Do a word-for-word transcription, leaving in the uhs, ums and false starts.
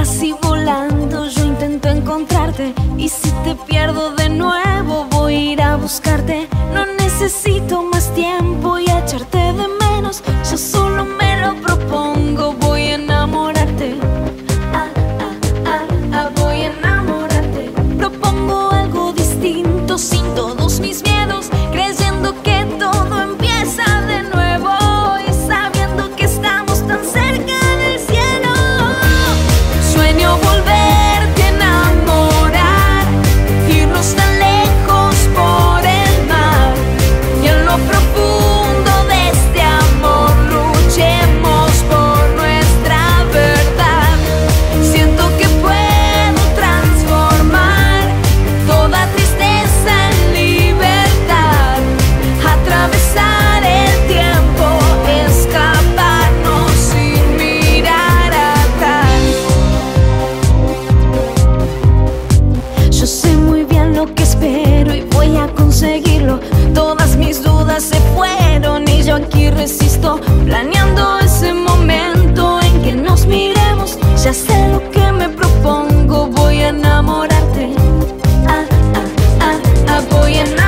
casi volando yo intento encontrarte, y si te pierdo de nuevo voy a ir a buscarte. No necesito más tiempo y echarte de menos, yo solo me lo propongo, voy a enamorarte. Ah, ah, ah, ah, voy a enamorarte. Propongo algo distinto, sin todos mis miedos, creyendo que todo empieza de nuevo y sabiendo que estamos tan cerca del cielo. Sueño volverte a enamorar, irnos tan lejos por el mar, y en lo profundo de este amor luchemos por nuestra verdad. Siento que puedo transformar toda tristeza en libertad, atravesar el tiempo, escaparnos sin mirar atrás. Yo sé muy bien lo que espero y voy a conseguirlo. Todas mis dudas se fueron y yo aquí resisto, planeando ese momento en que nos miremos. Ya sé lo que me propongo, voy a enamorarte. Ah, ah, ah, ah, voy a enamorarte.